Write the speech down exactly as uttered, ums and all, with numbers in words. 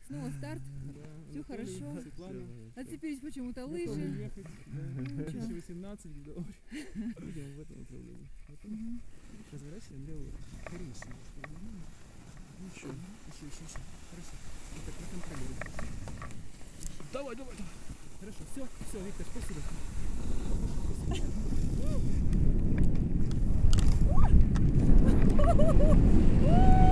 Снова старт. Да, Все хорошо. Светлана. Отцепились почему-то Готовы лыжи. ехать, да. две тысячи восемнадцать, где-то идем в этом направлении. Мгм. Разворачиваем левую рысь. Еще, еще, еще, еще. Хорошо. Вот так, на контроле. Давай, давай, давай. Хорошо, все, все, Виктор, спасибо. Спасибо.